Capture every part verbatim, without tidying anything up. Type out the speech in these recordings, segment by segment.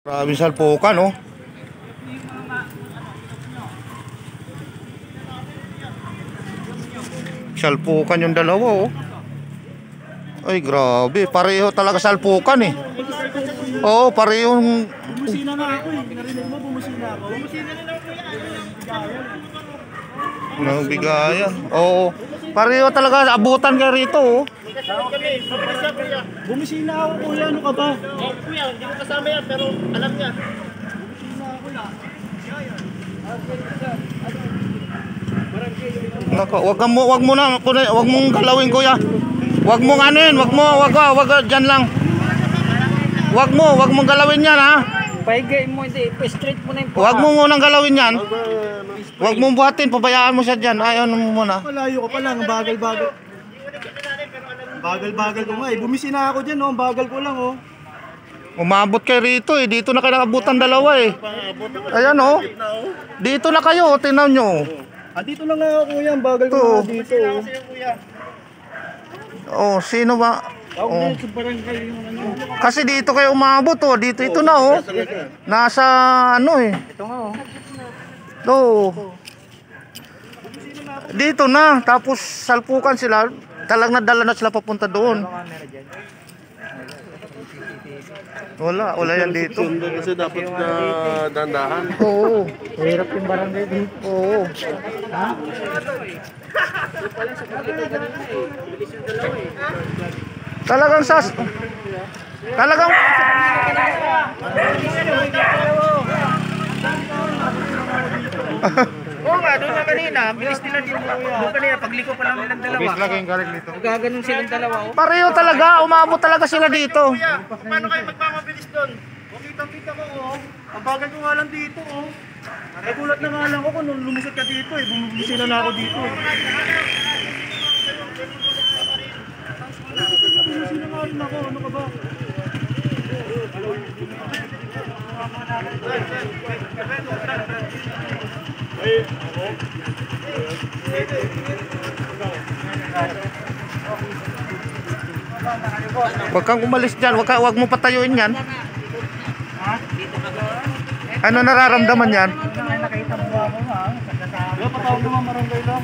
Maraming salpukan, oh. Salpukan yung dalawa, oh. Ay, grabe. Pareho talaga salpukan, eh. Oo, parehong... Bumusina nga ako, eh. Narinig mo, bumusina ako. Bumusina rin ako, kuya. Nabigayan. Oo. Pareho talaga. Abutan ka rito, oh. Bumusina ako, kuya. Ano ka ba? Oh, kuya, hindi ko kasama yan, pero alam niya. Bumusina ako na. Nako, wag mo, wag mo na, wag mong galawin, kuya. Wag mong ano yun, wag mo, wag, wag, diyan lang. Wag mo, wag mong galawin yan, ha. Paigay mo, hindi. Pa-straight mo na yung Wag mo munang galawin yan. Wag mong buhatin, pabayaan mo siya diyan. Ay, ano mo muna. Malayo ka pa lang, bagal-bagal. Bagal-bagal ko nga, eh. Bumisina ako dyan, oh. Bagal ko lang, oh. Umabot kayo rito, eh. Dito na kayo nakabutan dalawa, eh. Ayan, oh. Dito na kayo, tinaw nyo. Ah, dito lang nga ako, kuya. Ang bagal ko Ito. nga dito, oh. Oh, sino ba? Ako Oh. din, sa barangay yung ano. Kasi dito kayo umabot, oh. Dito, ito na, oh. Nasa, ano, eh. Ito nga, oh. Ito. Dito na. Tapos, salpukan sila. Talagang nadala na sila papunta doon. Wala, wala yan dito. Kasi dapat na dandahan. Oo. Hirap yung barangay dito. Oo. Ha? Talagang sas... Talagang... Oo nga, doon na kanina. Bilis nila dito. Doon kanina, pagliko pa lang nilang dalawa. Bilis lang yung galing dito. Nagaganon silang dalawa, oh. Pareho talaga. Umabot talaga sila dito. Paano kayo magmamabilis doon? Kita-kita ko, oh. Ang bagal ko nga lang dito, oh. Nagulat na nga lang ako nung lumusot ka dito, eh. Bumubusina na ako dito. Bumusina nga rin ako. Ano ka ba? Huwag kang umalis dyan. Huwag, ka, huwag mo patayuin yan. Ano nararamdaman yan? Nakita mo ba ako, ha? Wala, patawag naman marangay lang.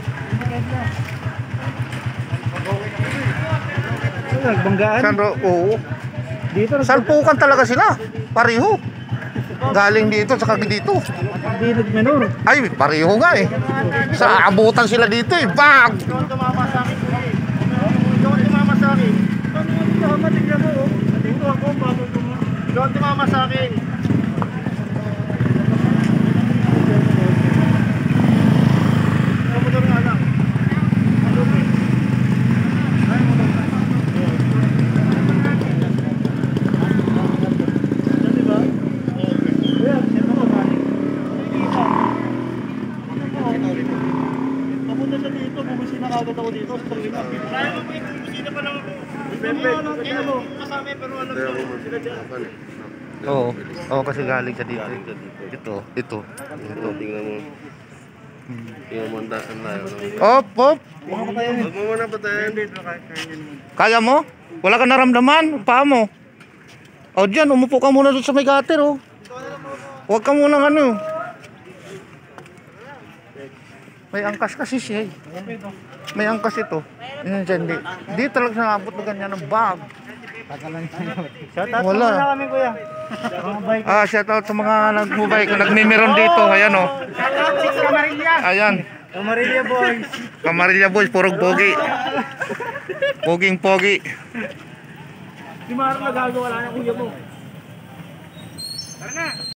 Nagbanggaan? Saan ro? Oo. Dito na Salpukan talaga sila. Pareho. Galing dito saka dito. hindi nagmenor. Ay, pareho nga eh. Sa abutan sila dito eh. Bang! Ikaw ang tumama sa akin. Ikaw ang tumama sa akin. Ano yung tama? Tignan mo, oh. Dito ako, bago ko mo. Ikaw ang tumama sa akin. Motor nga lang. Papunta siya dito, bumisina kagad ako dito. Kaya mo po yung bumusina pa lang ako. Pepe, Kaya mo kasama eh, pero alam ko sila dyan. Oo. Oo, kasi galing siya dito. Ito, ito. Ito, tingnan mo. Tingnan mo ang daan na yun. Op, op. Baka patayin. Huwag mo muna patayin. Kaya mo? Wala ka naramdaman? Paa mo? O dyan, umupo ka muna doon sa may gutter, oh. Huwag ka muna ano. May angkas kasi siya, eh. May angkas ito. Yan dyan, di. Di talaga siya nabot na ganyan ng bag. Shout out Wala. muna kami, kuya. Mga bike. Ah, shout out sa mga nagmubay. Kung nagmimiron dito, ayan, oh. Ayan. Amarillo boys. Camarilla boys, purong pogi. Poging pogi. Di maaaring nagagawa lang ng kuya mo. Tara na.